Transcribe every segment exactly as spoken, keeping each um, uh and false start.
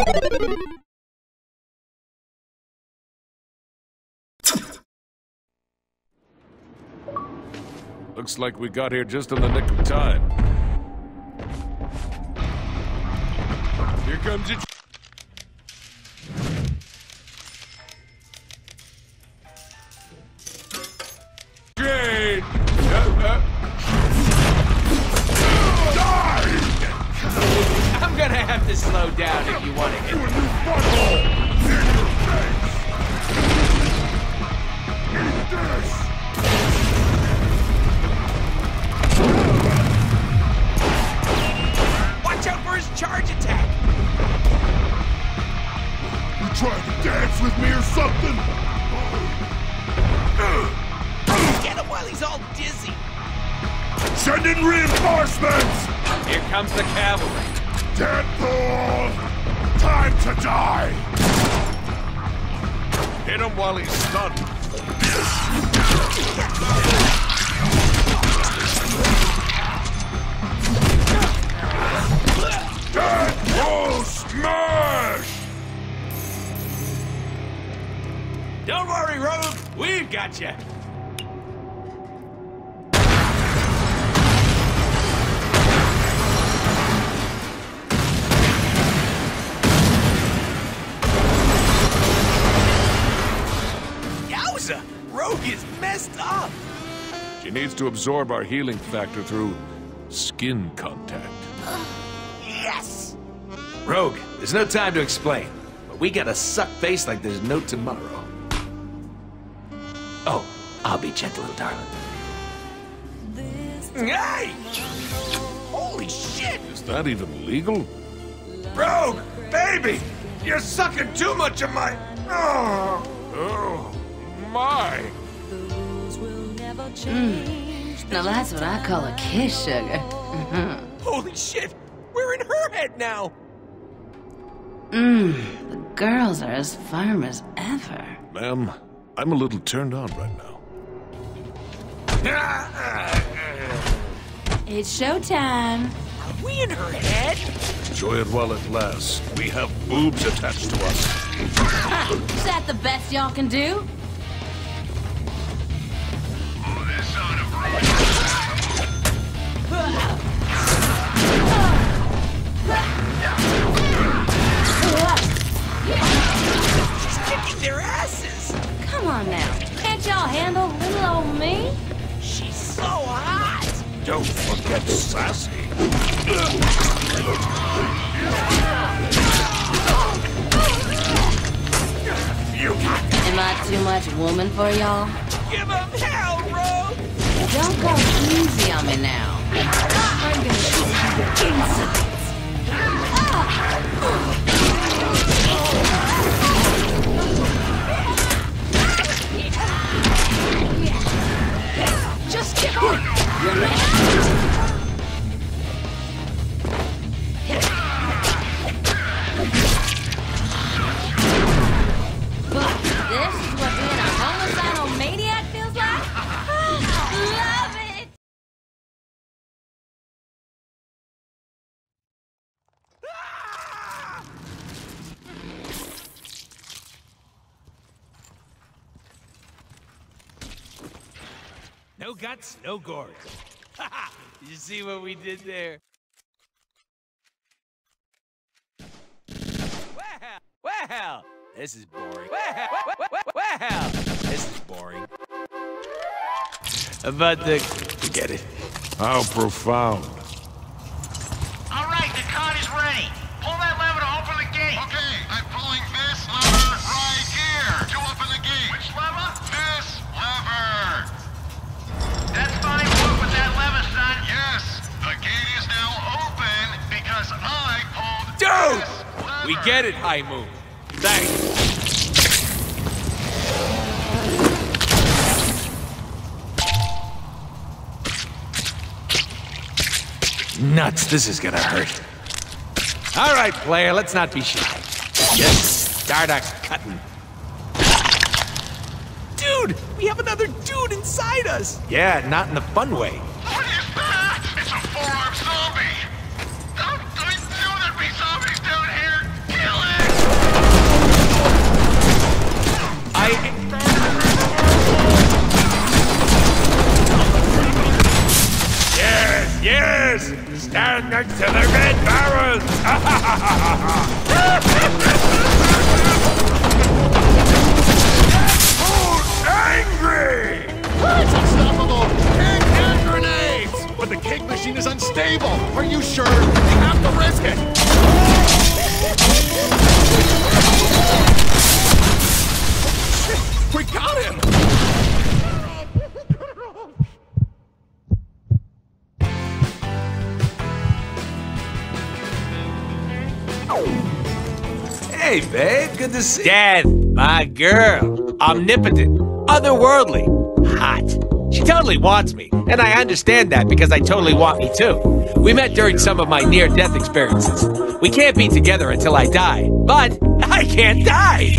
Looks like we got here just in the nick of time. Here comes it. Great! Uh, uh. Die! I'm gonna have to slow down if you want to hit me. Butthole! In your face! Eat this! Watch out for his charge attack! You trying to dance with me or something? Get him while he's all dizzy! Send in reinforcements! Here comes the cavalry. Deadpool! Time to die! Hit him while he's stunned. Deadpool smash! Don't worry, Rogue. We've got you. Yowza! Rogue is messed up. She needs to absorb our healing factor through skin contact. Yes! Rogue, there's no time to explain, but we gotta suck face like there's no tomorrow. Oh, I'll be gentle, darling. Hey! Holy shit! Is that even legal? Rogue! Baby! You're sucking too much of my... Oh! Oh, my! Mm. Now that's what I call a kiss, sugar. Holy shit! We're in her head now! Mmm, the girls are as firm as ever. Ma'am, I'm a little turned on right now. It's showtime. Are we in her head? Enjoy it while it lasts. We have boobs attached to us. Ha! Is that the best y'all can do? She's kicking their asses! Come on now. Can't y'all handle little old me? She's so hot! Don't forget sassy. You Am I too much woman for y'all? Give him hell, Rogue! Don't go easy on me now. I'm gonna shoot you the insides. Just get on! You're ready. This is what being a homicidal maniac feels like? Love it! No guts, no gore. Haha! You see what we did there? Well, well, this is boring. Well, well, well, well, this is boring. But the... Forget it. How profound. All right, the cart is ready. Pull that lever to open the gate. Okay, I'm pulling this lever right here to open the gate. Which lever? This lever. That's fine. Work with that lever, son. Yes, the gate is now open because I pulled Dude! this lever. We get it, High Moon. Thanks. Nuts, this is gonna hurt. All right, player, let's not be shy. Just start a cutting. Dude, we have another dude inside us. Yeah, not in the fun way. What is that? It's a four-armed zombie. Don't, don't do that, be zombies down here. Kill it! next to the red barrels! Who's angry? It's unstoppable! Can't hand grenades! But the cake machine is unstable! Are you sure? We have to risk it! We got him! Hey, babe, good to see you. Dad, my girl. Omnipotent, otherworldly, hot. She totally wants me, and I understand that because I totally want me too. We met during some of my near-death experiences. We can't be together until I die, but I can't die!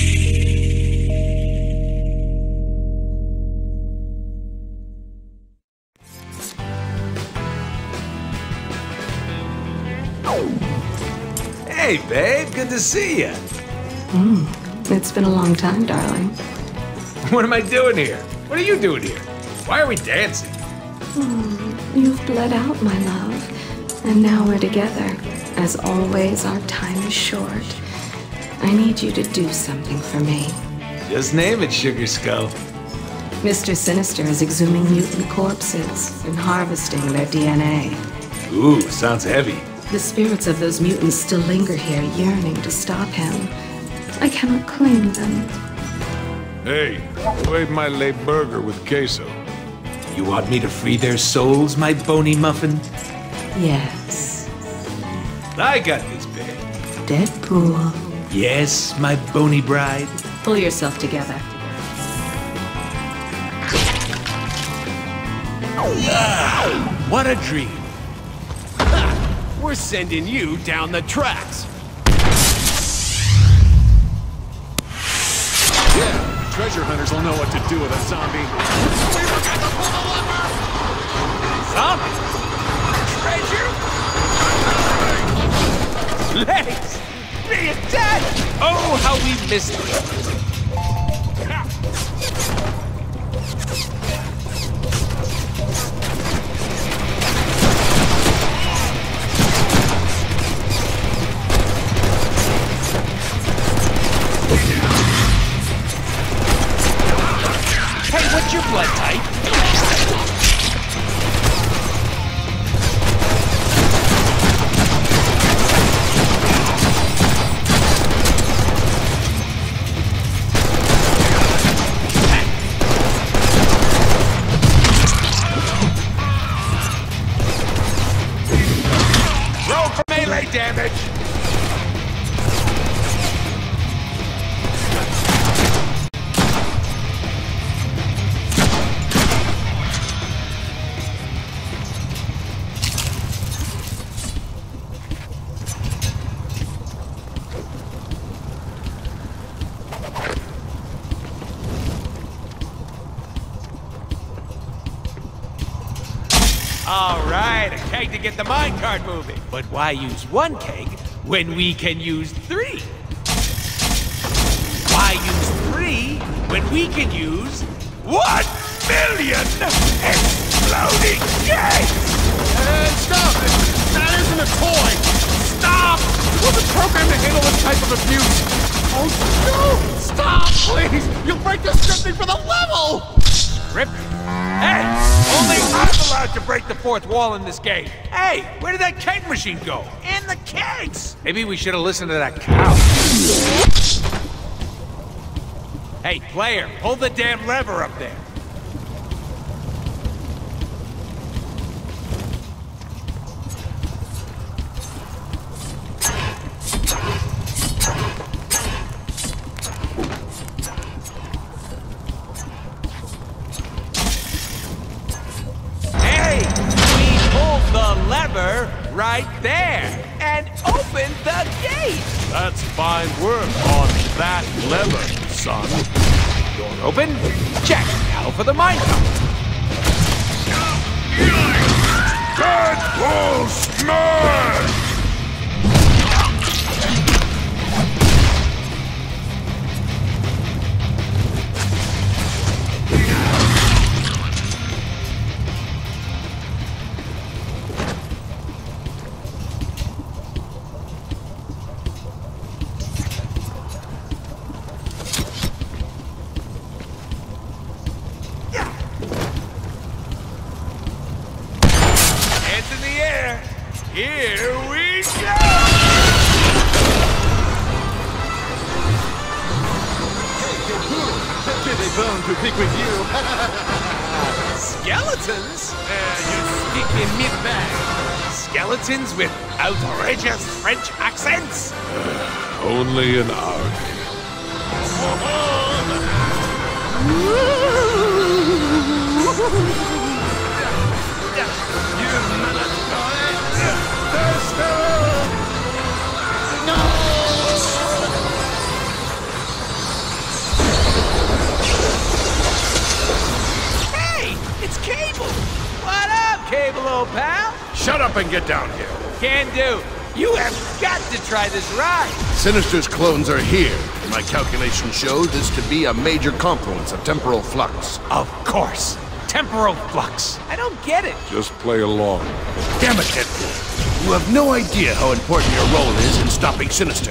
Hey, babe, good to see you. Mm, it's been a long time, darling. What am I doing here? What are you doing here? Why are we dancing? Mm, you've bled out, my love. And now we're together. As always, our time is short. I need you to do something for me. Just name it, Sugar Skull. Mister Sinister is exhuming mutant corpses and harvesting their D N A. Ooh, sounds heavy. The spirits of those mutants still linger here, yearning to stop him. I cannot claim them. Hey, who ate my late burger with queso? You want me to free their souls, my bony muffin? Yes. I got this, babe. Deadpool. Yes, my bony bride. Pull yourself together. Ah, what a dream. We're sending you down the tracks. Yeah, treasure hunters will know what to do with a zombie. We forgot to pull the lever! Zombie? Treasure? Legs! Me and Dad! Oh, how we missed it. What's your blood type? Roll for melee damage! All right, a keg to get the minecart moving. But why use one keg when we can use three? Why use three when we can use one million exploding kegs? Hey, stop! That isn't a toy! Stop! It wasn't programmed to handle this type of abuse! Oh, no! Stop, please! You'll break the scripting for the level! Script? Hey! Only I'm allowed to break the fourth wall in this game. Hey, where did that keg machine go? In the kegs! Maybe we should have listened to that cow. Hey, player, pull the damn lever up there. Lever right there and open the gate. That's fine work on that lever, son. Door open. Check. Now for the minecart. Deadpool smash! good thing with you. Skeletons? Uh, you speak in mid-bag. Skeletons with outrageous French accents? Only an arc. Hey, it's Cable! What up, Cable, old pal? Shut up and get down here. Can do. You have got to try this ride. Sinister's clones are here. My calculations show this to be a major confluence of temporal flux. Of course. Temporal flux. I don't get it. Just play along. Damn it, Deadpool. You have no idea how important your role is in stopping Sinister.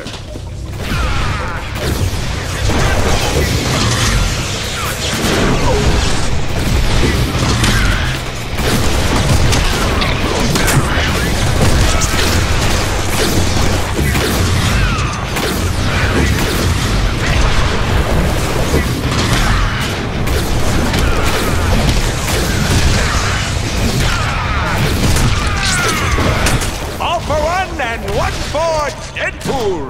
All for one and one for Deadpool.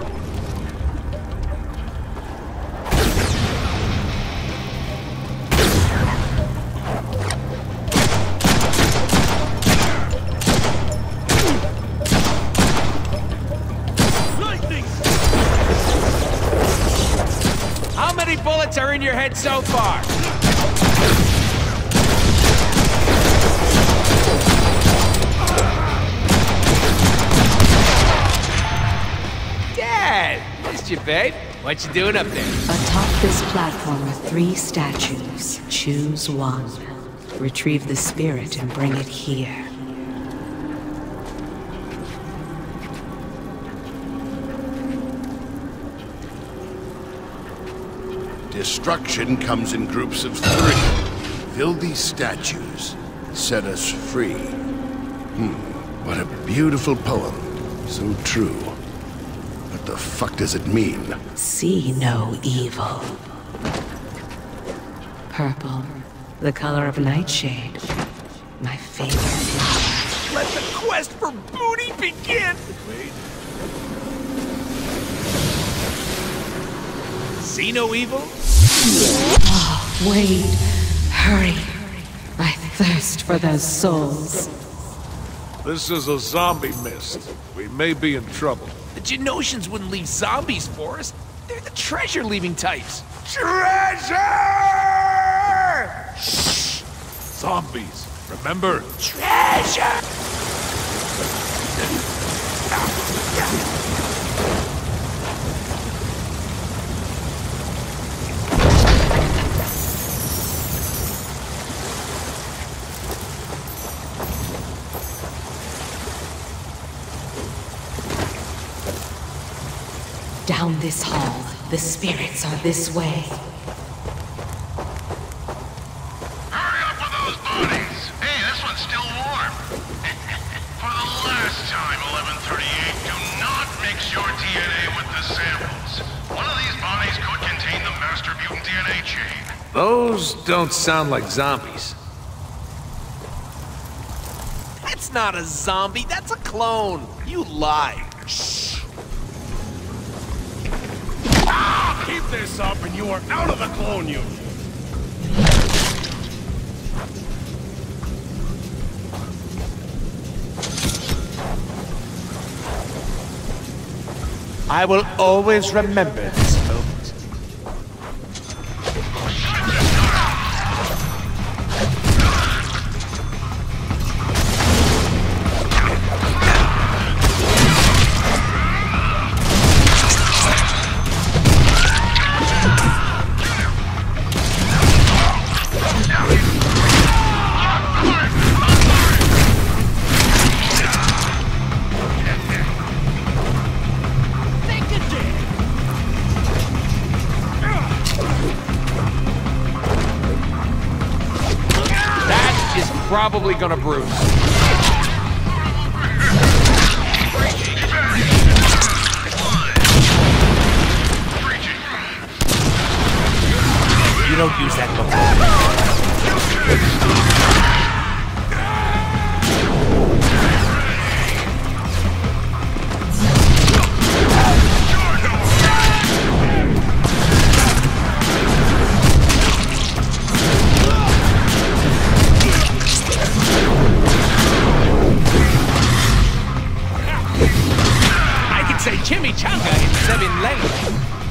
How many bullets are in your head so far? Dad! Missed you, babe. What you doing up there? Atop this platform are three statues. Choose one. Retrieve the spirit and bring it here. Destruction comes in groups of three. Fill these statues. Set us free. Hmm. What a beautiful poem. So true. What the fuck does it mean? See no evil. Purple, the color of nightshade. My favorite flower. Let the quest for booty begin! Wait. See no evil? Oh, wait. Hurry. I thirst for those souls. This is a zombie mist. We may be in trouble. The Genosians wouldn't leave zombies for us. They're the treasure-leaving types. Treasure! Shh! Zombies, remember? Treasure! Down this hall, the spirits are this way. Hurry up with those bodies! Hey, this one's still warm. For the last time, eleven thirty-eight, do not mix your D N A with the samples. One of these bodies could contain the master mutant D N A chain. Those don't sound like zombies. That's not a zombie, that's a clone. You lie. Shh. Keep this up and you are out of the clone unit. I will always remember this moment. Probably gonna bruise. You don't use that book. Say chimichanga in seven languages.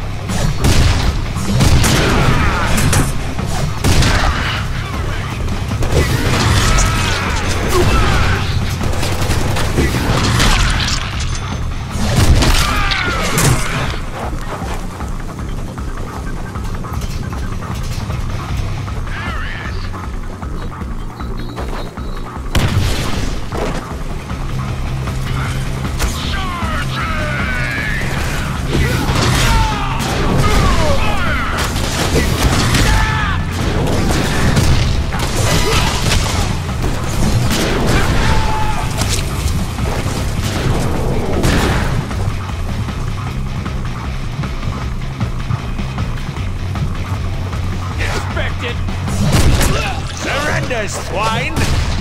Surrender, swine!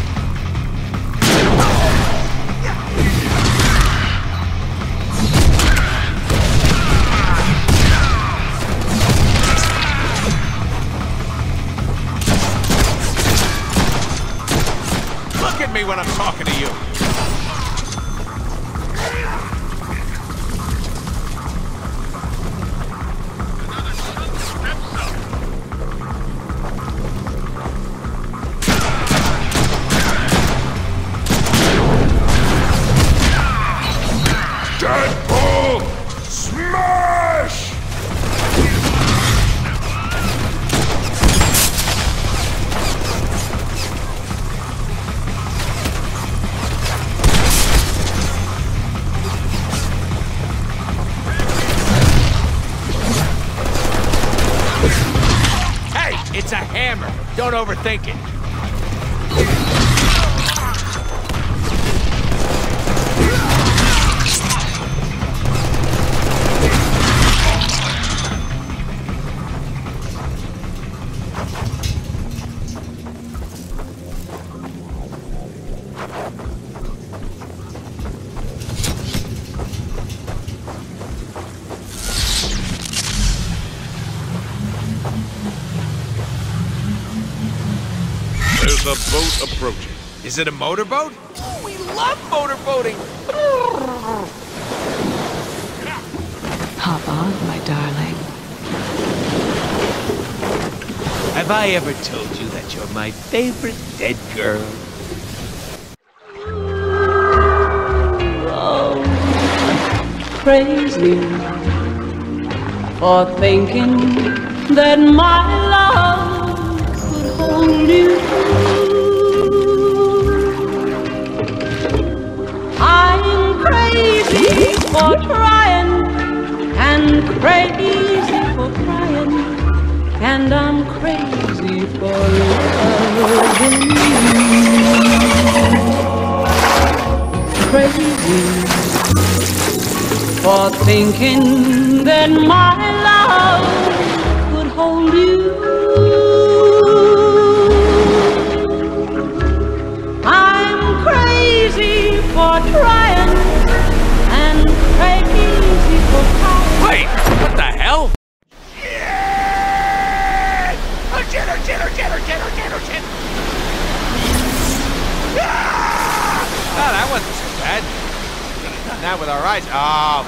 Look at me when I'm talking to you! Deadpool! Smash! Hey, it's a hammer. Don't overthink it. There's a boat approaching. Is it a motorboat? Oh, we love motorboating! Hop on, my darling. Have I ever told you that you're my favorite dead girl? Crazy for thinking that my love could hold you. I'm crazy for trying and crazy for crying, and I'm crazy for loving you. Crazy for thinking that my love could hold you. I'm crazy for trying and crazy for trying. Wait, what the hell? Yeah! Oh, shit, oh, shit, oh, shit, oh, shit, oh, shit, oh, shit. Ah! Oh, that wasn't so bad. Now with our eyes. Oh.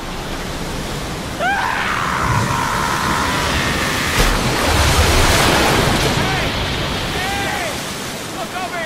Hey! Hey! Look over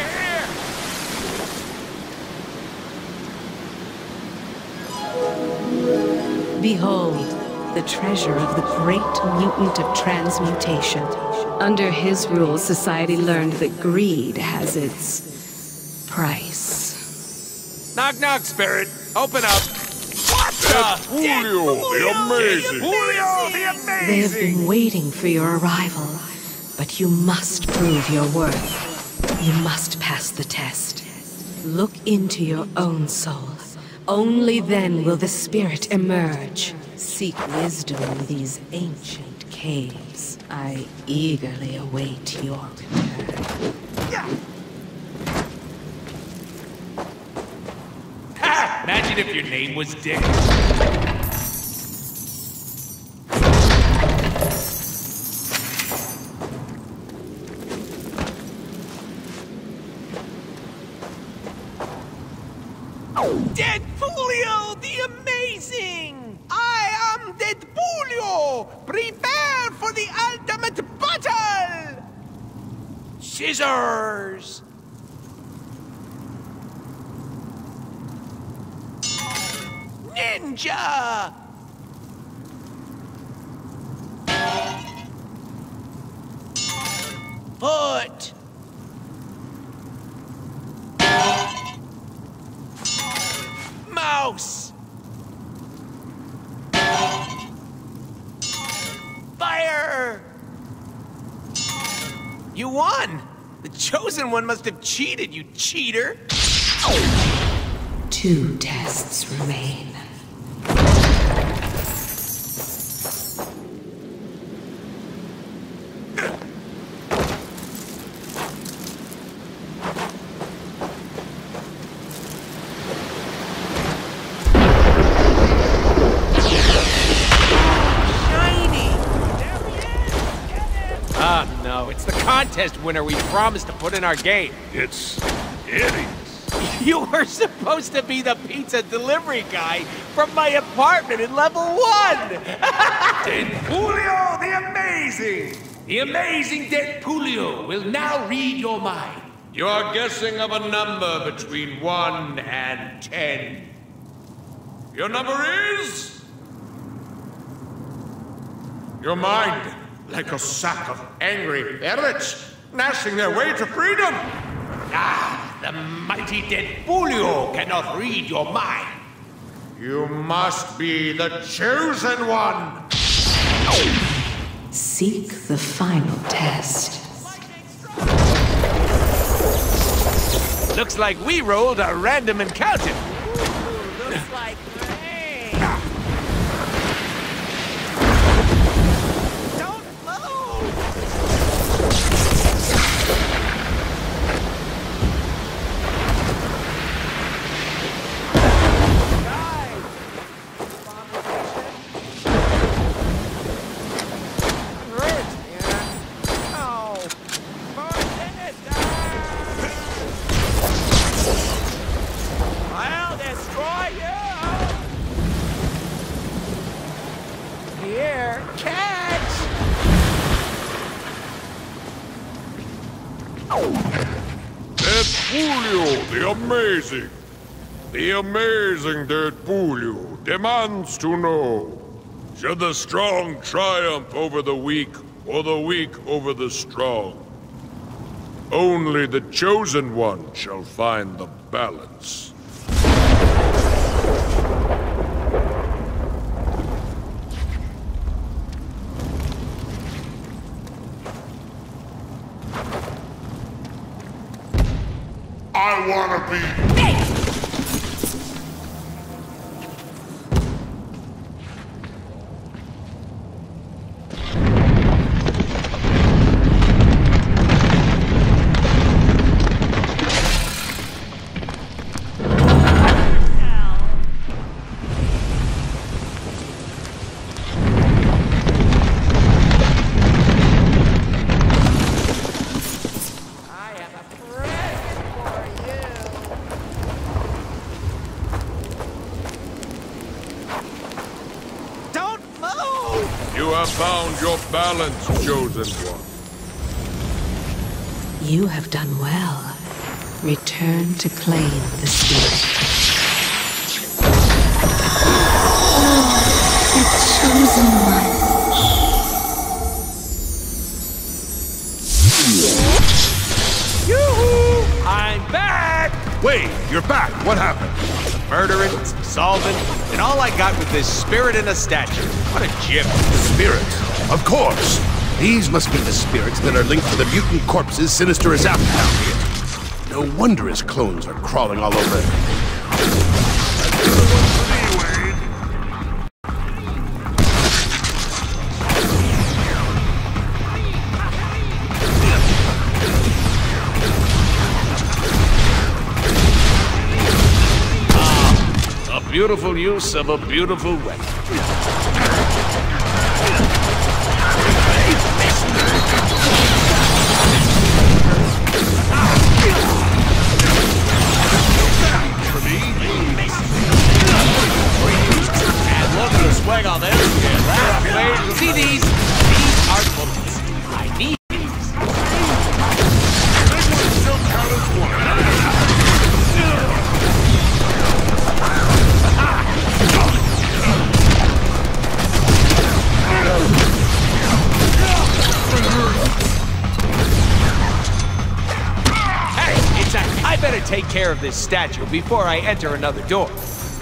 here! Behold, the treasure of the great mutant of transmutation. Under his rule, society learned that greed has its price. Knock, knock, spirit. Open up. What That's the? Julio, the amazing. Julio, the amazing. They have been waiting for your arrival, but you must prove your worth. You must pass the test. Look into your own soul. Only then will the spirit emerge. Seek wisdom in these ancient caves. caves, I eagerly await your return. Ha! Imagine if your name was Dick. Deadpoolio the Amazing! I am Deadpoolio! Prepare for the ultimate battle! Scissors! Ninja! Foot! Mouse! Fire! You won! The Chosen One must have cheated, you cheater! Two tests remain. It's the contest winner we promised to put in our game. It's hideous. You were supposed to be the pizza delivery guy from my apartment in level one! Deadpoolio the Amazing! The amazing Deadpoolio will now read your mind. You are guessing of a number between one and ten. Your number is... Your mind. Like a sack of angry ferrets, gnashing their way to freedom. Ah, the mighty Deadpoolio cannot read your mind. You must be the Chosen One. Seek the final test. Looks like we rolled a random encounter. Ooh, looks like rain. Here, catch! Deadpoolio the Amazing. The amazing Deadpoolio demands to know, should the strong triumph over the weak, or the weak over the strong? Only the Chosen One shall find the balance. I wanna be... You have found your balance, Chosen One. You have done well. Return to claim the spirit. Oh, the Chosen One. Yoo-hoo! I'm back! Wait, you're back. What happened? Murdering, solving, and all I got was this spirit in a statue. What a gem. Spirits? Of course. These must be the spirits that are linked to the mutant corpses Sinister is after down here. No wonder his clones are crawling all over. beautiful use of a beautiful weapon. And look at the swag on this. Yeah, see these? These are bullets. I need these. Hey, it's a, I better take care of this statue before I enter another door.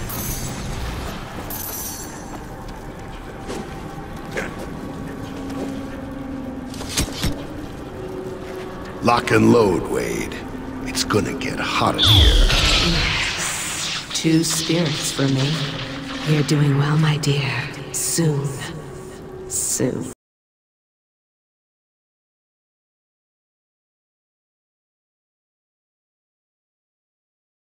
Lock and load, Wade. It's gonna get hot in here. Yes. Two spirits for me. You're doing well, my dear. Soon. Soon.